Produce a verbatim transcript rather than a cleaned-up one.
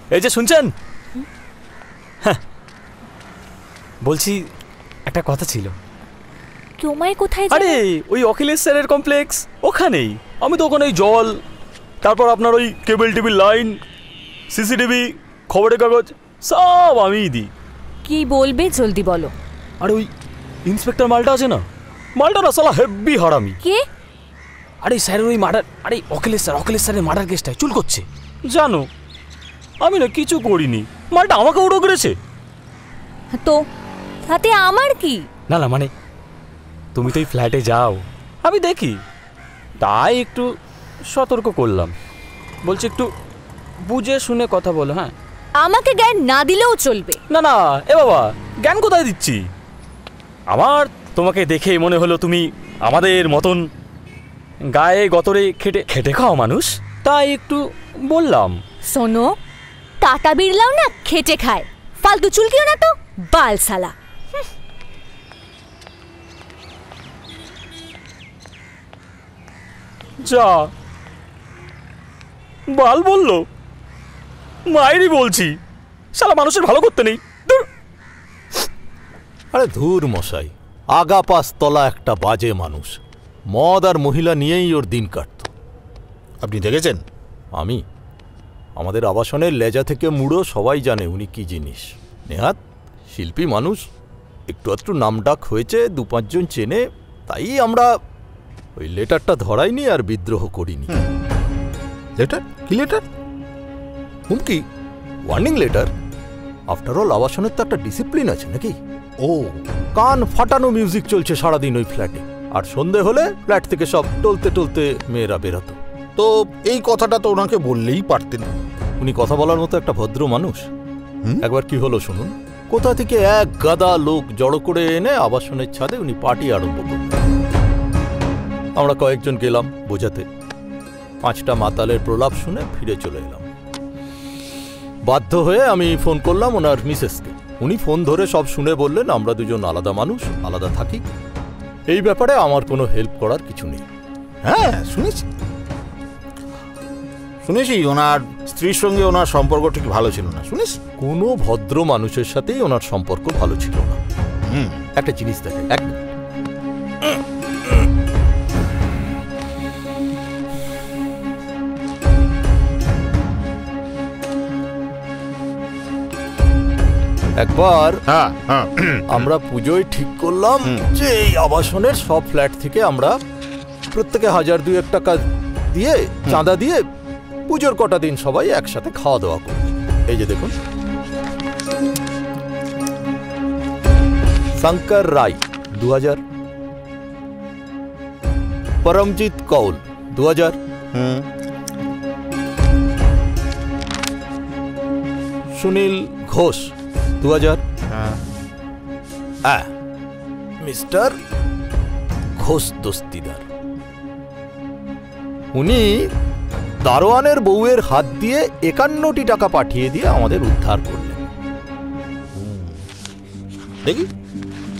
এই যে শুনছেন, হ্যাঁ বলছি একটা কথা ছিল। তোমায় কোথায়? আরে ওই অখিলেশ স্যারের কমপ্লেক্স ওখানেই। আমি তো ওখানে জল, তারপর আপনার ওই কেবল টিভি লাইন, সিসিটিভি, খবরের কাগজ সব আমিই দিই। কি বলবে জলদি বলো। আরে ওই ইন্সপেক্টর মালটা আছে না, মালটা না সালা হেব্বি হারামি। কে? আরে স্যারের ওই মার্ডার, আরে অখিলেশ স্যার অখিলেশ স্যারের মার্ডার কেসটায় চুল করছে জানো। আমি না কিছু করিনি, মালটা আমাকে উড়ো করেছে। তো তাতে আমার কি? না না মানে তুমি তো এই ফ্ল্যাটে যাও, আমি দেখি, তাই একটু সতর্ক করলাম। বলছি একটু বুঝে শুনে কথা বলো। হ্যাঁ আমাকে জ্ঞান না দিলেও চলবে। না না এ বাবা, জ্ঞান কোথায় দিচ্ছি? আমার তোমাকে দেখে মনে হলো তুমি আমাদের মতন গায়ে গতরে খেটে খেটে খাও মানুষ, তাই একটু বললাম। শোনো, টাটা বিড়লাও না খেটে খায়, ফালতু চুলকিও না তো বাল সালা। যা বাল বললো, মায়েরই বলছি, শালা মানুষের ভালো করতে নেই। আরে ধুর মশাই, আগা পাশ তলা একটা বাজে মানুষ, মদ আর মহিলা নিয়েই ওর দিন কাটত। আপনি দেখেছেন? আমি আমাদের আবাসনের লেজা থেকে মুড়ো সবাই জানে উনি কি জিনিস। নেহাত শিল্পী মানুষ, একটু একটু নামডাক হয়েছে, দু পাঁচজন চেনে, তাই আমরা ওই লেটারটা ধরাইনি আর বিদ্রোহ করিনি। লেটার? কি লেটার? হুমকি, ওয়ার্নিং লেটার। আফটার অল আবাসনের তো একটা ডিসিপ্লিন আছে নাকি? ও, কান ফাটানো মিউজিক চলছে সারাদিন ওই ফ্ল্যাটে, আর সন্ধে হলে ফ্ল্যাট থেকে সব টলতে টলতে মেয়েরা বেরোতো। তো এই কথাটা তো ওনাকে বললেই পারতেন। উনি কথা বলার মতো একটা ভদ্র মানুষ। একবার কি হলো শুনুন। কোথা থেকে এক গাদা লোক জড়ো করে এনে আবাসনের ছাদে উনি পার্টি আরম্ভ করলেন। আমরা কয়েকজন গেলাম বোঝাতে, পাঁচটা মাতালের প্রলাপ শুনে ফিরে চলে এলাম। বাধ্য হয়ে আমি ফোন করলাম ওনার মিসেসকে। উনি ফোন ধরে সব শুনে বললেন আমরা দুজন আলাদা মানুষ, আলাদা থাকি, এই ব্যাপারে আমার কোনো হেল্প করার কিছু নেই। হ্যাঁ শুনেছি শুনেছি ওনার স্ত্রীর সঙ্গে ওনার সম্পর্ক ঠিক ভালো ছিল না, শুনিস? কোনো ভদ্র মানুষের সাথেই ওনার সম্পর্ক ভালো ছিল না। হুম, একটা জিনিস দেখে, এক একবার আমরা পুজোয় ঠিক করলাম যে এই আবাসনের সব ফ্ল্যাট থেকে আমরা প্রত্যেকে হাজার দুয়েক টাকা দিয়ে চাঁদা দিয়ে পুজোর কটা দিন সবাই একসাথে খাওয়া দাওয়া করি। এই যে দেখুন, শঙ্কর রায় দু হাজার, পরমজিৎ কৌল দু হাজার, সুনীল ঘোষ দু হাজার, মিস্টার ঘোষ দস্তিদার, উনি দারোয়ানের বউয়ের হাত দিয়ে একান্নটি টাকা পাঠিয়ে দিয়ে আমাদের উদ্ধার করলেন। দেখি